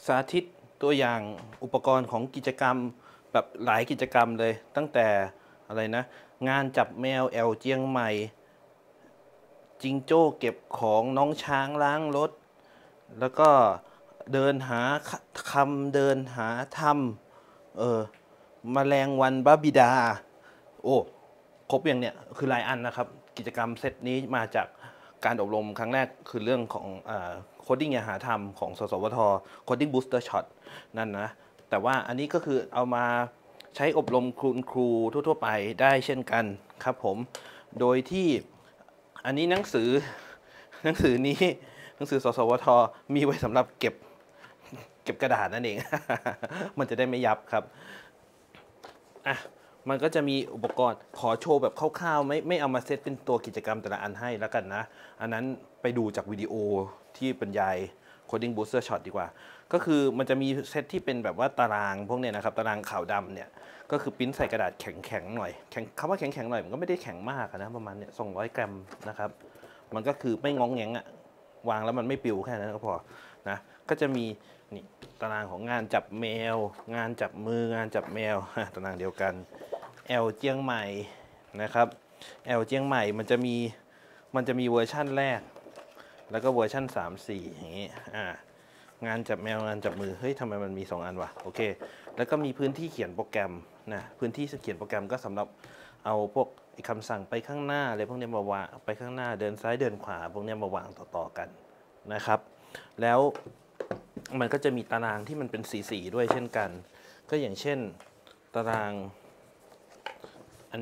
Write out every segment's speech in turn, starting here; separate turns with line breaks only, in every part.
สาธิตตัวอย่างอุปกรณ์ของกิจกรรมแบบหลายกิจกรรมเลยตั้งแต่อะไรนะงานจับแมวแอลเจียงใหม่จิงโจ้เก็บของน้องช้างล้างรถแล้วก็เดินหาคำเดินหาธรรมแมลงวันบ้าบิดาโอ้ครบอย่างเนี้ยคือหลายอันนะครับกิจกรรมเซตนี้มาจากการอบรมครั้งแรกคือเรื่องของโคดดิ้งอย่าหาทำของสสวท Coding Booster Shot นั่นนะแต่ว่าอันนี้ก็คือเอามาใช้อบรมคุณครูทั่วๆไปได้เช่นกันครับผมโดยที่อันนี้หนังสือนี้หนังสือสสวทมีไว้สำหรับเก็บกระดาษนั่นเอง มันจะได้ไม่ยับครับอ่ะมันก็จะมีอุปกรณ์ขอโชว์แบบคร่าวๆไม่เอามาเซตเป็นตัวกิจกรรมแต่ละอันให้แล้วกันนะอันนั้นไปดูจากวิดีโอที่บรรยาย Coding Booster Shot ดีกว่าก็คือมันจะมีเซตที่เป็นแบบว่าตารางพวกเนี้ยนะครับตารางขาวดำเนี่ยก็คือปริ้นใส่กระดาษแข็งๆหน่อยคำว่าแข็งๆหน่อยมันก็ไม่ได้แข็งมากนะประมาณเนี่ย200 กรัมนะครับมันก็คือไม่งองแงงอะวางแล้วมันไม่ปิวแค่นั้นก็พอนะก็จะมีนี่ตารางของงานจับแมวงานจับมืองานจับแมวตารางเดียวกันแอลเจียงใหม่นะครับแอลเจียงใหม่มันจะมีเวอร์ชั่นแรกแล้วก็เวอร์ชั่น3-4อย่างนี้งานจับแมวงานจับมือเฮ้ยทำไมมันมี2 อันวะโอเคแล้วก็มีพื้นที่เขียนโปรแกรมนะพื้นที่เขียนโปรแกรมก็สำหรับเอาพวกคำสั่งไปข้างหน้าอะไรพวกนี้มาวางไปข้างหน้าเดินซ้ายเดินขวาพวกนี้มาวางต่อๆกันนะครับแล้วมันก็จะมีตารางที่มันเป็นสีด้วยเช่นกันก็อย่างเช่นตารางอัน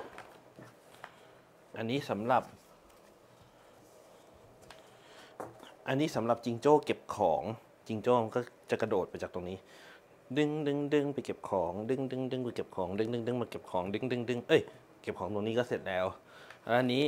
นี้สำหรับจิงโจ้เก็บของจิงโจ้มันก็จะกระโดดไปจากตรงนี้ดึงไปเก็บของดึงไปเก็บของดึงมาเก็บของดึงเก็บของตรงนี้ก็เสร็จแล้วอันนี้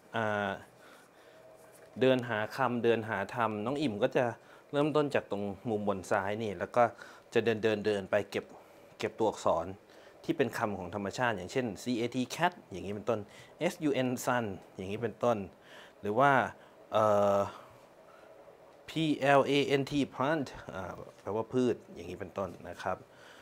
เดินหาคำเดินหาธรรมน้องอิ่มก็จะเริ่มต้นจากตรงมุมบนซ้ายนี่แล้วก็จะเดินไปเก็บตัวอักษรที่เป็นคำของธรรมชาติอย่างเช่น cat cat อย่างนี้เป็นต้น sun sun อย่างนี้เป็นต้นหรือว่าplant plant แปลว่าพืชอย่างนี้เป็นต้นนะครับ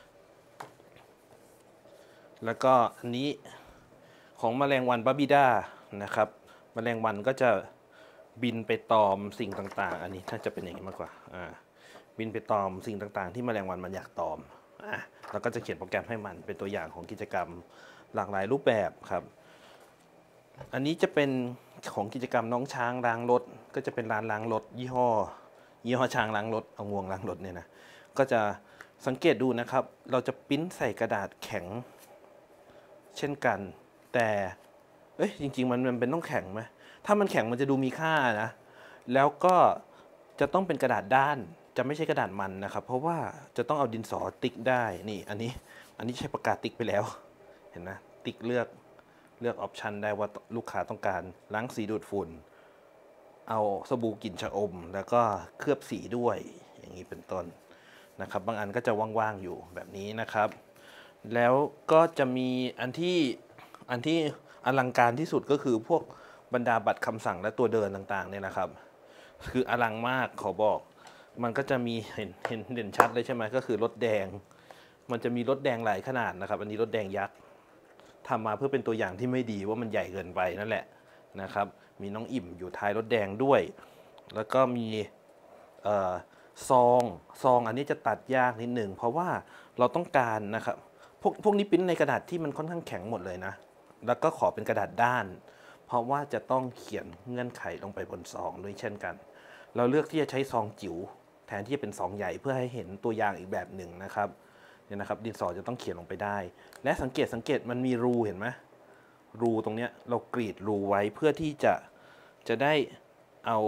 แล้วก็อันนี้ของแมลงวันบาบิดานะครับแมลงวันก็จะบินไปตอมสิ่งต่างๆอันนี้ถ้าจะเป็นอย่างนี้มากกว่าบินไปตอมสิ่งต่างๆที่แมลงวันมันอยากตอมแล้วก็จะเขียนโปรแกรมให้มันเป็นตัวอย่างของกิจกรรมหลากหลายรูปแบบครับอันนี้จะเป็นของกิจกรรมน้องช้างล้างรถก็จะเป็นร้านล้างรถยี่ห้อช้างล้างรถเอางวงล้างรถเนี่ยนะก็จะสังเกตดูนะครับเราจะปริ้นใส่กระดาษแข็งเช่นกันแต่จริงๆมันเป็นต้องแข็งไหมถ้ามันแข็งมันจะดูมีค่านะแล้วก็จะต้องเป็นกระดาษด้านจะไม่ใช่กระดาษมันนะครับเพราะว่าจะต้องเอาดินสอติ๊กได้นี่อันนี้ใช้ปากกาติ๊กไปแล้วเห็นนะติ๊กเลือกออปชันได้ว่าลูกค้าต้องการล้างสีดูดฝุ่นเอาสบู่กลิ่นชะอมแล้วก็เคลือบสีด้วยอย่างนี้เป็นต้นนะครับบางอันก็จะว่างๆอยู่แบบนี้นะครับแล้วก็จะมีอันที่อลังการที่สุดก็คือพวกบรรดาบัตรคำสั่งและตัวเดินต่างๆเนี่ยนะครับคืออลังมากขอบอกมันก็จะมีเด่นชัดเลยใช่ไหมก็คือรถแดงมันจะมีรถแดงหลายขนาดนะครับอันนี้รถแดงยักษ์ทำมาเพื่อเป็นตัวอย่างที่ไม่ดีว่ามันใหญ่เกินไปนั่นแหละนะครับมีน้องอิ่มอยู่ท้ายรถแดงด้วยแล้วก็มีซองอันนี้จะตัดยากนิดหนึ่งเพราะว่าเราต้องการนะครับพวกนี้ปริ้นในกระดาษที่มันค่อนข้างแข็งหมดเลยนะแล้วก็ขอเป็นกระดาษด้านเพราะว่าจะต้องเขียนเงื่อนไขลงไปบนซองด้วยเช่นกันเราเลือกที่จะใช้ซองจิ๋วแทนที่จะเป็นซองใหญ่เพื่อให้เห็นตัวอย่างอีกแบบหนึ่งนะครับเนี่ยนะครับดินสอจะต้องเขียนลงไปได้และสังเกตมันมีรูเห็นไหมรูตรงเนี้ยเรากรีดรูไว้เพื่อที่จะได้เอา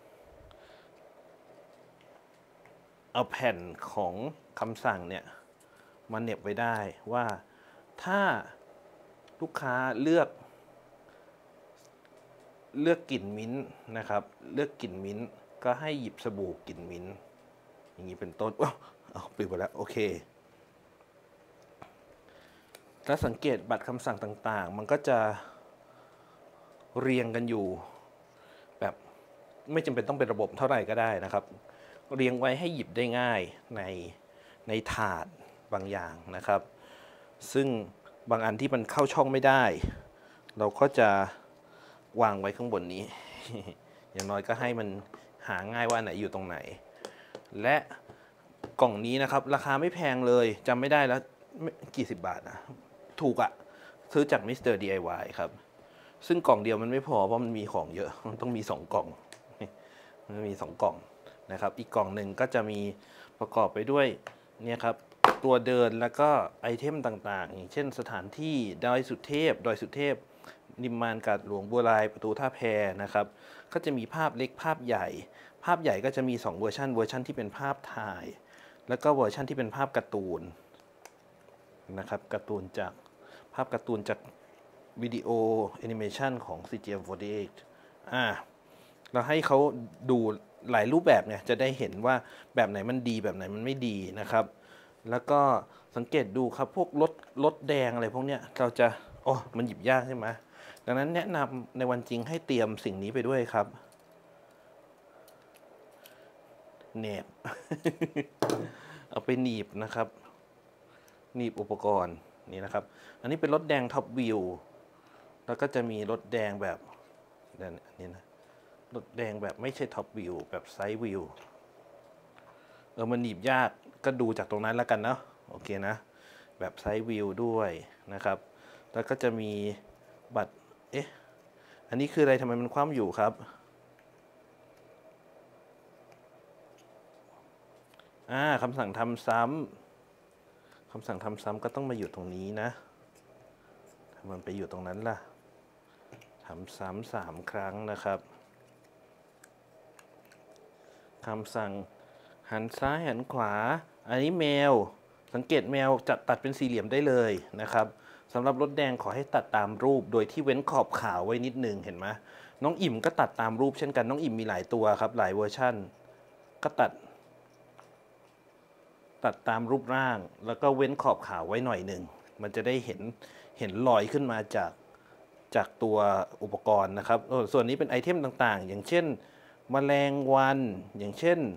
แผ่นของคำสั่งเนี่ยมาเหน็บไว้ได้ว่าถ้าลูกค้าเลือกกลิ่นมิ้นท์นะครับเลือกกลิ่นมิ้นท์ก็ให้หยิบสบู่กลิ่นมิ้นท์อย่างนี้เป็นต้นเอาปิดไปแล้วโอเคถ้าสังเกตบัตรคำสั่งต่างๆมันก็จะเรียงกันอยู่แบบไม่จำเป็นต้องเป็นระบบเท่าไหร่ก็ได้นะครับเรียงไว้ให้หยิบได้ง่ายในถาดบางอย่างนะครับ ซึ่งบางอันที่มันเข้าช่องไม่ได้ เราก็จะวางไว้ข้างบนนี้ อย่างน้อยก็ให้มันหาง่ายว่าอันไหนอยู่ตรงไหน และกล่องนี้นะครับราคาไม่แพงเลยจำไม่ได้แล้วกี่สิบบาทนะถูกอะซื้อจากมิสเตอร์ DIY ครับซึ่งกล่องเดียวมันไม่พอเพราะมันมีของเยอะมันต้องมี2กล่องมันมี2กล่องนะครับอีกกล่องหนึ่งก็จะมีประกอบไปด้วยเนี่ยครับตัวเดินแล้วก็ไอเทมต่างๆอย่างเช่นสถานที่ดอยสุเทพนิมมานกาดหลวงบัวลายประตูท่าแพนะครับก็จะมีภาพเล็กภาพใหญ่ก็จะมี2เวอร์ชันที่เป็นภาพถ่ายแล้วก็เวอร์ชันที่เป็นภาพการ์ตูนนะครับภาพการ์ตูนจากวิดีโอแอนิเมชันของ CGM48 เราให้เขาดูหลายรูปแบบเนี่ยจะได้เห็นว่าแบบไหนมันดีแบบไหนมันไม่ดีนะครับแล้วก็สังเกตดูครับพวกรถแดงอะไรพวกเนี้ยเราจะมันหยิบยากใช่ไหมดังนั้นแนะนำในวันจริงให้เตรียมสิ่งนี้ไปด้วยครับแหนบ เอาไปหนีบนะครับหนีบอุปกรณ์นี่นะครับอันนี้เป็นรถแดงท็อปวิวแล้วก็จะมีรถแดงแบบนี่นะรถแดงแบบไม่ใช่ท็อปวิวแบบไซด์วิวมันหนีบยากก็ดูจากตรงนั้นแล้วกันเนาะโอเคนะแบบไซด์วิวด้วยนะครับแล้วก็จะมีบัตรอันนี้คืออะไรทำไมมันคว่ำอยู่ครับคำสั่งทำซ้ำก็ต้องมาอยู่ตรงนี้นะถ้ามันไปอยู่ตรงนั้นล่ะทำซ้ำ3 ครั้งนะครับคำสั่งหันซ้ายหันขวาอันนี้แมวสังเกตแมวจะตัดเป็นสี่เหลี่ยมได้เลยนะครับสำหรับรถแดงขอให้ตัดตามรูปโดยที่เว้นขอบขาวไว้นิดนึงเห็นไหมน้องอิ่มก็ตัดตามรูปเช่นกันน้องอิ่มมีหลายตัวครับหลายเวอร์ชั่นก็ตัดตามรูปร่างแล้วก็เว้นขอบขาวไว้หน่อยหนึ่งมันจะได้เห็นรอยขึ้นมาจากตัวอุปกรณ์นะครับส่วนนี้เป็นไอเทมต่างๆอย่างเช่นแมลงวันอย่างเช่น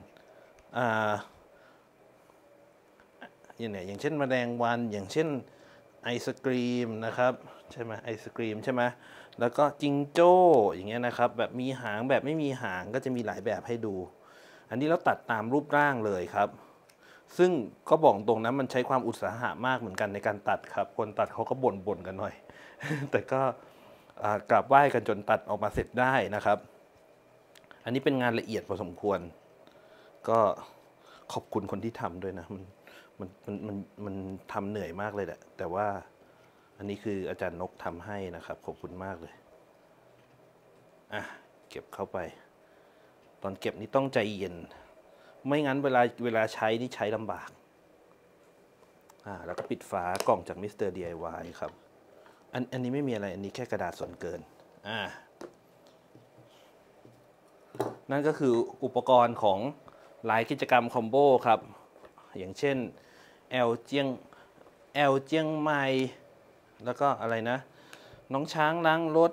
อย่างเช่นแมลงวันอย่างเช่นไอศกรีมนะครับใช่ไหมไอศกรีมใช่ไหมแล้วก็จิงโจ้อย่างเงี้ยนะครับแบบมีหางแบบไม่มีหางก็จะมีหลายแบบให้ดูอันนี้เราตัดตามรูปร่างเลยครับซึ่งก็บอกตรงนะมันใช้ความอุตสาหะมากเหมือนกันในการตัดครับคนตัดเขาก็บ่นกันหน่อย แต่ก็กราบไหว้กันจนตัดออกมาเสร็จได้นะครับอันนี้เป็นงานละเอียดพอสมควรก็ขอบคุณคนที่ทำด้วยนะมันทำเหนื่อยมากเลยแหละแต่ว่าอันนี้คืออาจารย์นกทำให้นะครับขอบคุณมากเลยเก็บเข้าไปตอนเก็บนี่ต้องใจเย็นไม่งั้นเวลาใช้นี่ใช้ลำบากแล้วก็ปิดฝากล่องจากมิสเตอร์ DIY ครับอันนี้ไม่มีอะไรอันนี้แค่กระดาษส่วนเกินนั่นก็คืออุปกรณ์ของหลายกิจกรรมคอมโบครับอย่างเช่นแอลเจียงใหม่แล้วก็อะไรนะน้องช้างล้างรถ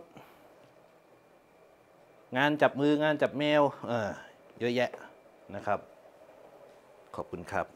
งานจับมืองานจับแมวเยอะแยะนะครับขอบคุณครับ